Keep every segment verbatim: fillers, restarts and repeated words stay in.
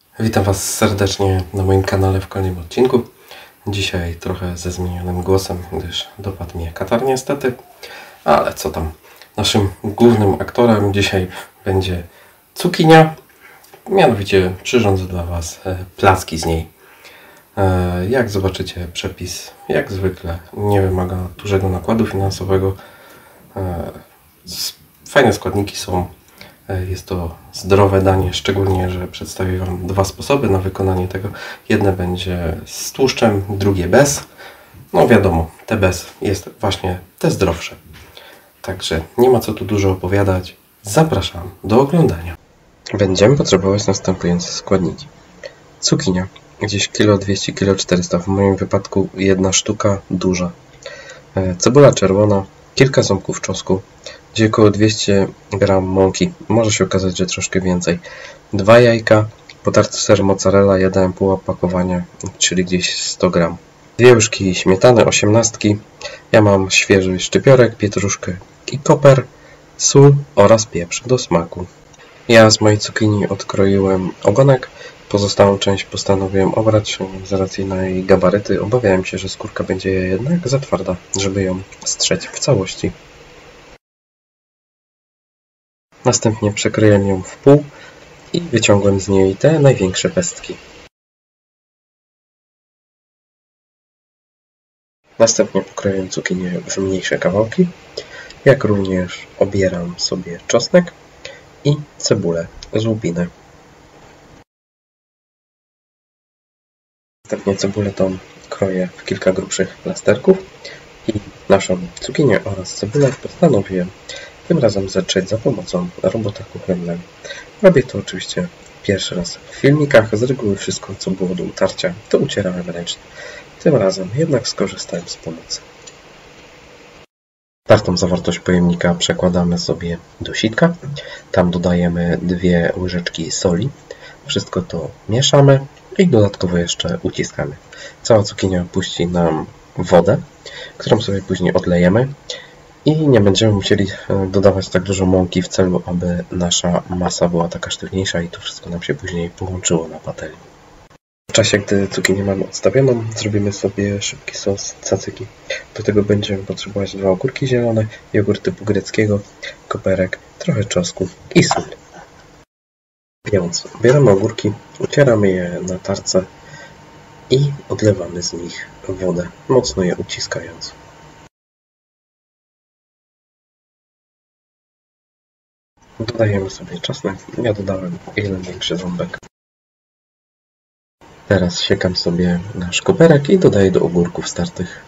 Witam Was serdecznie na moim kanale w kolejnym odcinku. Dzisiaj trochę ze zmienionym głosem, gdyż dopadł mnie katar niestety. Ale co tam. Naszym głównym aktorem dzisiaj będzie cukinia. Mianowicie przyrządzę dla Was placki z niej. Jak zobaczycie, przepis jak zwykle nie wymaga dużego nakładu finansowego. Fajne składniki są. Jest to zdrowe danie, szczególnie, że przedstawię Wam dwa sposoby na wykonanie tego. Jedne będzie z tłuszczem, drugie bez. No wiadomo, te bez jest właśnie te zdrowsze. Także nie ma co tu dużo opowiadać. Zapraszam do oglądania. Będziemy potrzebować następujące składniki. Cukinia, gdzieś kilo dwieście, kilo czterysta, w moim wypadku jedna sztuka duża. Cebula czerwona, kilka ząbków czosnku, gdzie około dwieście gram mąki, może się okazać, że troszkę więcej. Dwa jajka, potarty ser mozzarella, ja dałem pół opakowania, czyli gdzieś sto gram. Dwie łyżki śmietany, osiemnastki, ja mam świeży szczypiorek, pietruszkę i koper, sól oraz pieprz do smaku. Ja z mojej cukinii odkroiłem ogonek, pozostałą część postanowiłem obrać z racji na jej gabaryty. Obawiałem się, że skórka będzie jednak za twarda, żeby ją strzeć w całości. Następnie przekroiłem ją w pół i wyciągłem z niej te największe pestki. Następnie pokroiłem cukinię w mniejsze kawałki, jak również obieram sobie czosnek i cebulę z łupiny. Następnie cebulę tą kroję w kilka grubszych plasterków i naszą cukinię oraz cebulę postanowiłem tym razem zacząć za pomocą robota kuchennego. Robię to oczywiście pierwszy raz w filmikach. Z reguły wszystko, co było do utarcia, to ucierałem ręcznie. Tym razem jednak skorzystałem z pomocy. Tartą zawartość pojemnika przekładamy sobie do sitka. Tam dodajemy dwie łyżeczki soli. Wszystko to mieszamy i dodatkowo jeszcze uciskamy. Cała cukinia puści nam wodę, którą sobie później odlejemy. I nie będziemy musieli dodawać tak dużo mąki w celu, aby nasza masa była taka sztywniejsza i to wszystko nam się później połączyło na patelni. W czasie, gdy cukinię mamy odstawioną, zrobimy sobie szybki sos tzatziki. Do tego będziemy potrzebować dwa ogórki zielone, jogurt typu greckiego, koperek, trochę czosnku i sól. Więc bierzemy ogórki, ucieramy je na tarce i odlewamy z nich wodę, mocno je uciskając. Dodajemy sobie czosnek, ja dodałem jeden większy ząbek. Teraz siekam sobie nasz koperek i dodaję do ogórków startych.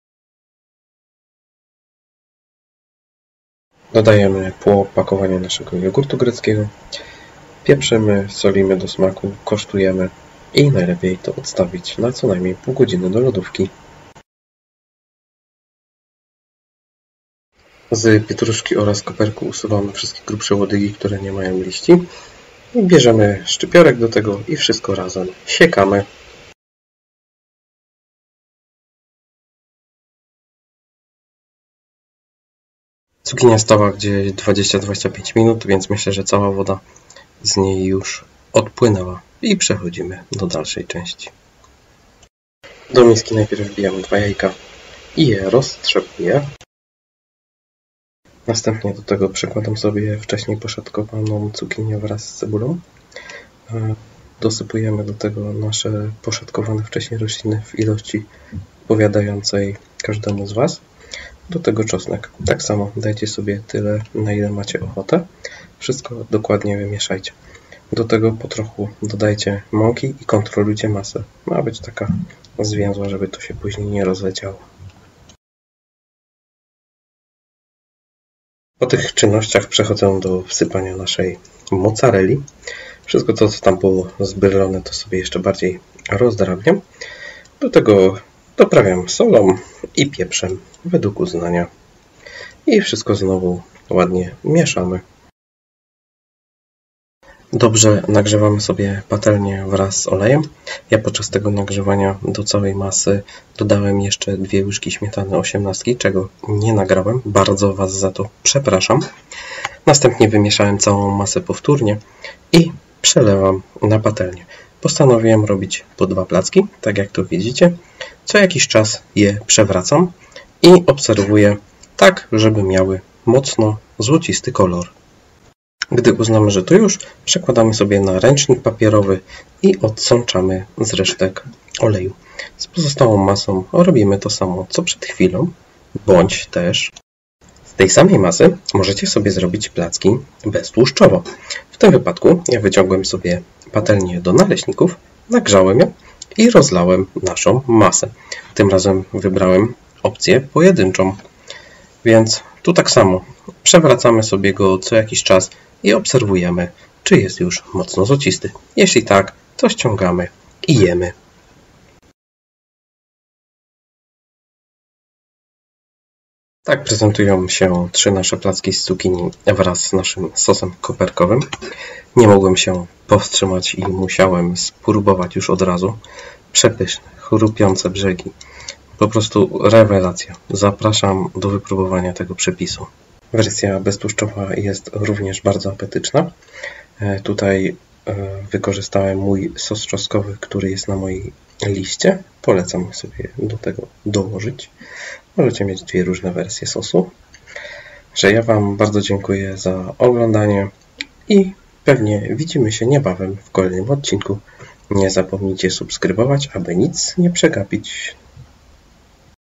Dodajemy pół opakowania naszego jogurtu greckiego. Pieprzymy, solimy do smaku, kosztujemy i najlepiej to odstawić na co najmniej pół godziny do lodówki. Z pietruszki oraz koperku usuwamy wszystkie grubsze łodygi, które nie mają liści. I bierzemy szczypiorek do tego i wszystko razem siekamy. Cukinia stała gdzieś dwadzieścia do dwudziestu pięciu minut, więc myślę, że cała woda z niej już odpłynęła. I przechodzimy do dalszej części. Do miski najpierw wbijamy dwa jajka i je roztrzepuję. Następnie do tego przekładam sobie wcześniej poszatkowaną cukinię wraz z cebulą. Dosypujemy do tego nasze poszatkowane wcześniej rośliny w ilości odpowiadającej każdemu z Was. Do tego czosnek. Tak samo dajcie sobie tyle, na ile macie ochotę. Wszystko dokładnie wymieszajcie. Do tego po trochu dodajcie mąki i kontrolujcie masę. Ma być taka zwięzła, żeby to się później nie rozleciało. Po tych czynnościach przechodzę do wsypania naszej mozzarelli. Wszystko to, co tam było zbyrlone, to sobie jeszcze bardziej rozdrabniam. Do tego doprawiam solą i pieprzem według uznania. I wszystko znowu ładnie mieszamy. Dobrze nagrzewamy sobie patelnię wraz z olejem. Ja podczas tego nagrzewania do całej masy dodałem jeszcze dwie łyżki śmietany osiemnastki, czego nie nagrałem. Bardzo Was za to przepraszam. Następnie wymieszałem całą masę powtórnie i przelewam na patelnię. postanowiłem robić po dwa placki, tak jak to widzicie. Co jakiś czas je przewracam i obserwuję tak, żeby miały mocno złocisty kolor. Gdy uznamy, że to już, przekładamy sobie na ręcznik papierowy i odsączamy z resztek oleju. Z pozostałą masą robimy to samo co przed chwilą, bądź też z tej samej masy możecie sobie zrobić placki beztłuszczowo. W tym wypadku ja wyciągłem sobie patelnię do naleśników, nagrzałem ją i rozlałem naszą masę. Tym razem wybrałem opcję pojedynczą, więc tu tak samo przewracamy sobie go co jakiś czas i obserwujemy, czy jest już mocno złocisty. Jeśli tak, to ściągamy i jemy. Tak prezentują się trzy nasze placki z cukinii wraz z naszym sosem koperkowym. Nie mogłem się powstrzymać i musiałem spróbować już od razu. Przepyszne, chrupiące brzegi. Po prostu rewelacja. Zapraszam do wypróbowania tego przepisu. Wersja beztłuszczowa jest również bardzo apetyczna. Tutaj wykorzystałem mój sos czosnkowy, który jest na mojej liście. Polecam sobie do tego dołożyć. Możecie mieć dwie różne wersje sosu. Że ja Wam bardzo dziękuję za oglądanie i pewnie widzimy się niebawem w kolejnym odcinku. Nie zapomnijcie subskrybować, aby nic nie przegapić.